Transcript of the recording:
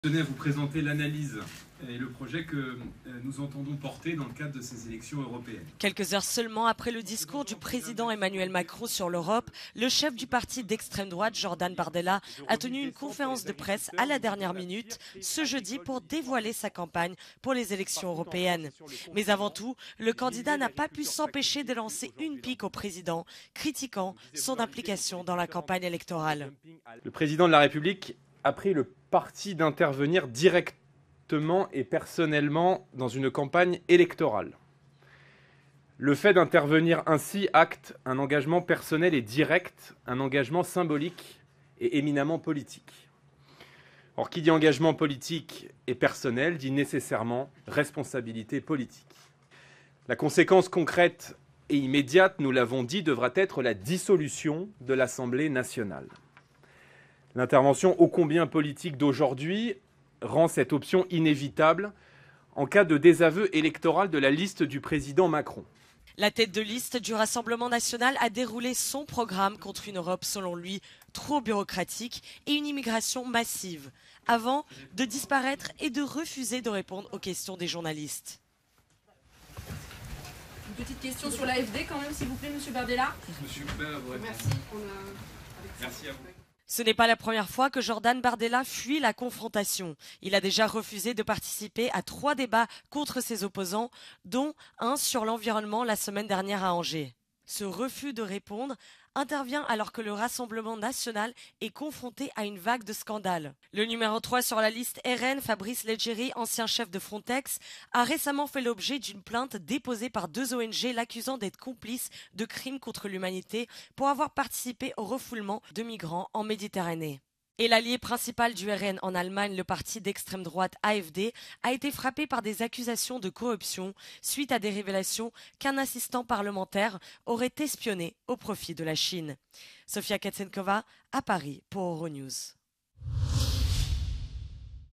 Je tenais à vous présenter l'analyse et le projet que nous entendons porter dans le cadre de ces élections européennes. Quelques heures seulement après le discours du président Emmanuel Macron sur l'Europe, le chef du parti d'extrême droite, Jordan Bardella, a tenu une conférence de presse à la dernière minute ce jeudi pour dévoiler sa campagne pour les élections européennes. Mais avant tout, le candidat n'a pas pu s'empêcher de lancer une pique au président, critiquant son implication dans la campagne électorale. Le président de la République a pris le parti d'intervenir directement et personnellement dans une campagne électorale. Le fait d'intervenir ainsi acte un engagement personnel et direct, un engagement symbolique et éminemment politique. Or, qui dit engagement politique et personnel dit nécessairement responsabilité politique. La conséquence concrète et immédiate, nous l'avons dit, devra être la dissolution de l'Assemblée nationale. L'intervention ô combien politique d'aujourd'hui rend cette option inévitable en cas de désaveu électoral de la liste du président Macron. La tête de liste du Rassemblement national a déroulé son programme contre une Europe, selon lui, trop bureaucratique et une immigration massive, avant de disparaître et de refuser de répondre aux questions des journalistes. Une petite question sur l'AfD quand même, s'il vous plaît, Monsieur Bardella. Monsieur Coupin, Merci. Merci à vous. Ce n'est pas la première fois que Jordan Bardella fuit la confrontation. Il a déjà refusé de participer à 3 débats contre ses opposants, dont un sur l'environnement la semaine dernière à Angers. Ce refus de répondre intervient alors que le Rassemblement national est confronté à une vague de scandales. Le numéro 3 sur la liste RN, Fabrice Leggeri, ancien chef de Frontex, a récemment fait l'objet d'une plainte déposée par 2 ONG l'accusant d'être complice de crimes contre l'humanité pour avoir participé au refoulement de migrants en Méditerranée. Et l'allié principal du RN en Allemagne, le parti d'extrême droite AfD, a été frappé par des accusations de corruption suite à des révélations qu'un assistant parlementaire aurait espionné au profit de la Chine. Sofia Katsenkova à Paris pour Euronews.